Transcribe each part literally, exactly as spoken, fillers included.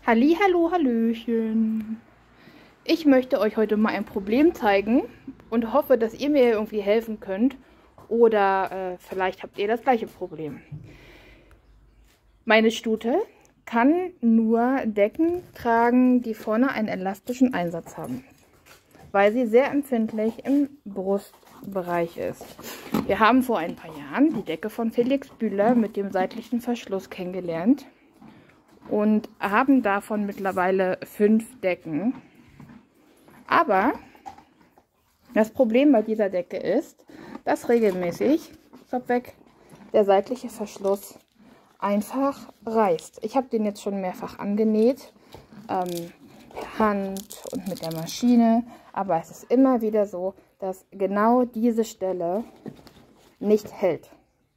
Hallihallo, Hallöchen. Ich möchte euch heute mal ein Problem zeigen und hoffe, dass ihr mir irgendwie helfen könnt. Oder äh, vielleicht habt ihr das gleiche Problem. Meine Stute kann nur Decken tragen, die vorne einen elastischen Einsatz haben, weil sie sehr empfindlich im Brustbereich ist. Wir haben vor ein paar Jahren die Decke von Felix Bühler mit dem seitlichen Verschluss kennengelernt und haben davon mittlerweile fünf Decken. Aber das Problem bei dieser Decke ist, dass regelmäßig, stopp weg, der seitliche Verschluss einfach reißt. Ich habe den jetzt schon mehrfach angenäht, ähm, per Hand und mit der Maschine, aber es ist immer wieder so, dass genau diese Stelle nicht hält.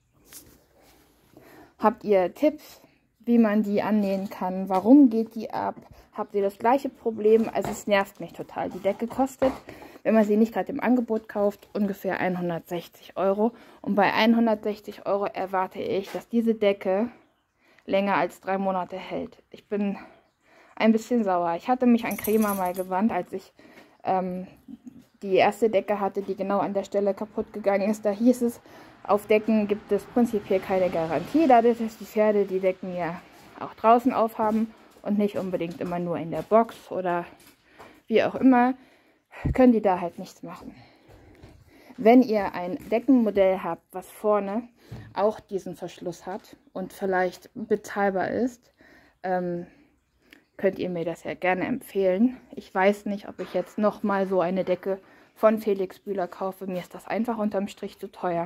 Habt ihr Tipps, wie man die annähen kann? Warum geht die ab? Habt ihr das gleiche Problem? Also es nervt mich total. Die Decke kostet, wenn man sie nicht gerade im Angebot kauft, ungefähr hundertsechzig Euro. Und bei hundertsechzig Euro erwarte ich, dass diese Decke länger als drei Monate hält. Ich bin ein bisschen sauer. Ich hatte mich an Crema mal gewandt, als ich ähm, die erste Decke hatte, die genau an der Stelle kaputt gegangen ist. Da hieß es, auf Decken gibt es prinzipiell keine Garantie, dadurch, dass die Pferde die Decken ja auch draußen aufhaben und nicht unbedingt immer nur in der Box oder wie auch immer, können die da halt nichts machen. Wenn ihr ein Deckenmodell habt, was vorne auch diesen Verschluss hat und vielleicht bezahlbar ist, ähm, könnt ihr mir das ja gerne empfehlen. Ich weiß nicht, ob ich jetzt nochmal so eine Decke von Felix Bühler kaufe. Mir ist das einfach unterm Strich zu teuer.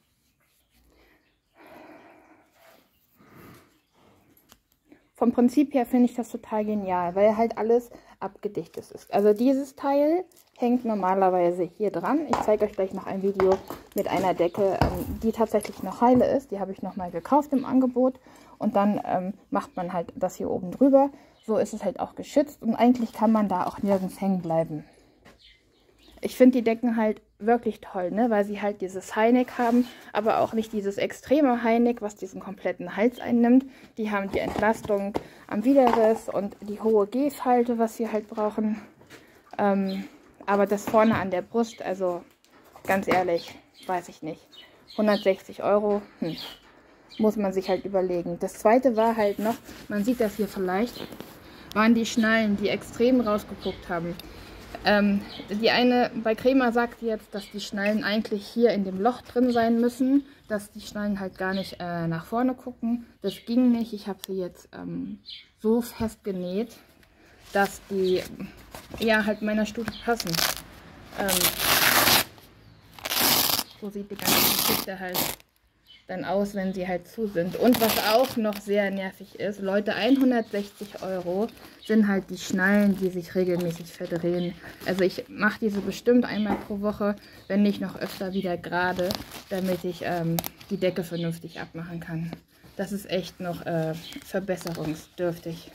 Vom Prinzip her finde ich das total genial, weil halt alles abgedichtet ist. Also dieses Teil hängt normalerweise hier dran. Ich zeige euch gleich noch ein Video mit einer Decke, ähm, die tatsächlich noch heile ist. Die habe ich nochmal gekauft im Angebot. Und dann ähm, macht man halt das hier oben drüber. So ist es halt auch geschützt und eigentlich kann man da auch nirgends hängen bleiben. Ich finde die Decken halt wirklich toll, ne? Weil sie halt dieses High-Neck haben, aber auch nicht dieses extreme High-Neck, was diesen kompletten Hals einnimmt. Die haben die Entlastung am Widerriss und die hohe G-Falte, was wir halt brauchen. Ähm, aber das vorne an der Brust, also ganz ehrlich, weiß ich nicht. hundertsechzig Euro, hm, muss man sich halt überlegen. Das zweite war halt noch, man sieht das hier vielleicht, waren die Schnallen, die extrem rausgeguckt haben. Ähm, die eine, bei Crema sagt jetzt, dass die Schnallen eigentlich hier in dem Loch drin sein müssen, dass die Schnallen halt gar nicht äh, nach vorne gucken. Das ging nicht. Ich habe sie jetzt ähm, so fest genäht, dass die ja halt meiner Stute passen. Ähm, so sieht die ganze Geschichte halt dann aus, wenn sie halt zu sind. Und was auch noch sehr nervig ist, Leute, hundertsechzig Euro sind halt die Schnallen, die sich regelmäßig verdrehen. Also ich mache diese bestimmt einmal pro Woche, wenn nicht noch öfter wieder gerade, damit ich ähm, die Decke vernünftig abmachen kann. Das ist echt noch äh, verbesserungsdürftig.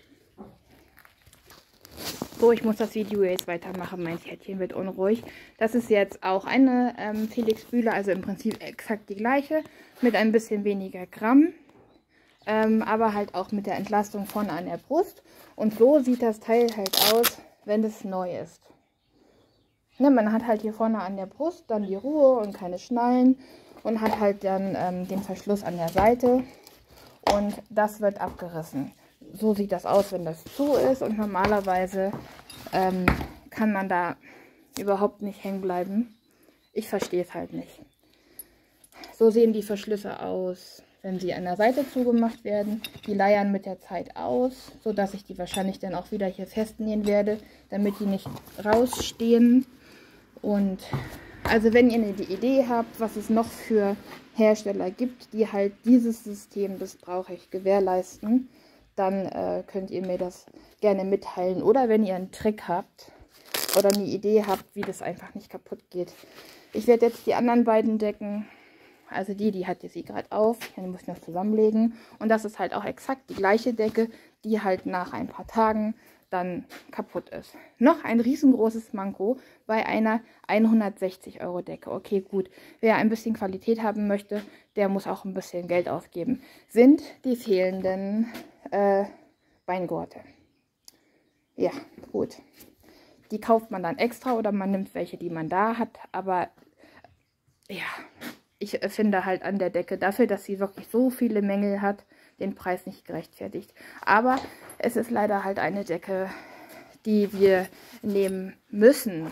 So, ich muss das Video jetzt weitermachen, mein Pferdchen wird unruhig. Das ist jetzt auch eine ähm, Felix Bühler, also im Prinzip exakt die gleiche, mit ein bisschen weniger Gramm, ähm, aber halt auch mit der Entlastung vorne an der Brust. Und so sieht das Teil halt aus, wenn es neu ist. Ne, man hat halt hier vorne an der Brust dann die Ruhe und keine Schnallen und hat halt dann ähm, den Verschluss an der Seite und das wird abgerissen. So sieht das aus, wenn das zu ist und normalerweise ähm, kann man da überhaupt nicht hängen bleiben. Ich verstehe es halt nicht. So sehen die Verschlüsse aus, wenn sie an der Seite zugemacht werden. Die leiern mit der Zeit aus, sodass ich die wahrscheinlich dann auch wieder hier festnähen werde, damit die nicht rausstehen. Und also wenn ihr eine Idee habt, was es noch für Hersteller gibt, die halt dieses System, das brauche ich, gewährleisten, dann äh, könnt ihr mir das gerne mitteilen. Oder wenn ihr einen Trick habt oder eine Idee habt, wie das einfach nicht kaputt geht. Ich werde jetzt die anderen beiden Decken, also die, die hatte sie gerade auf, die muss ich noch zusammenlegen. Und das ist halt auch exakt die gleiche Decke, die halt nach ein paar Tagen dann kaputt ist. Noch ein riesengroßes Manko bei einer hundertsechzig Euro Decke. Okay, gut. Wer ein bisschen Qualität haben möchte, der muss auch ein bisschen Geld ausgeben. Sind die fehlenden äh, Beingurte. Ja, gut. Die kauft man dann extra oder man nimmt welche, die man da hat. Aber ja, ich finde halt an der Decke, dafür, dass sie wirklich so viele Mängel hat, den Preis nicht gerechtfertigt. Aber es ist leider halt eine Decke, die wir nehmen müssen.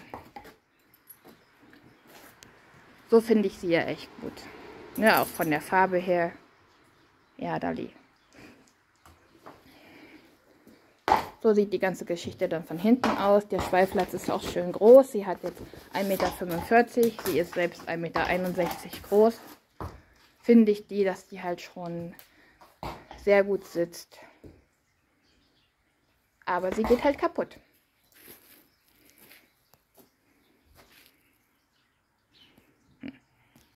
So finde ich sie ja echt gut. Ja, auch von der Farbe her. Ja, Dali. So sieht die ganze Geschichte dann von hinten aus. Der Schweifplatz ist auch schön groß. Sie hat jetzt ein Meter fünfundvierzig. Sie ist selbst ein Meter einundsechzig groß. Finde ich die, dass die halt schon sehr gut sitzt. Aber sie geht halt kaputt.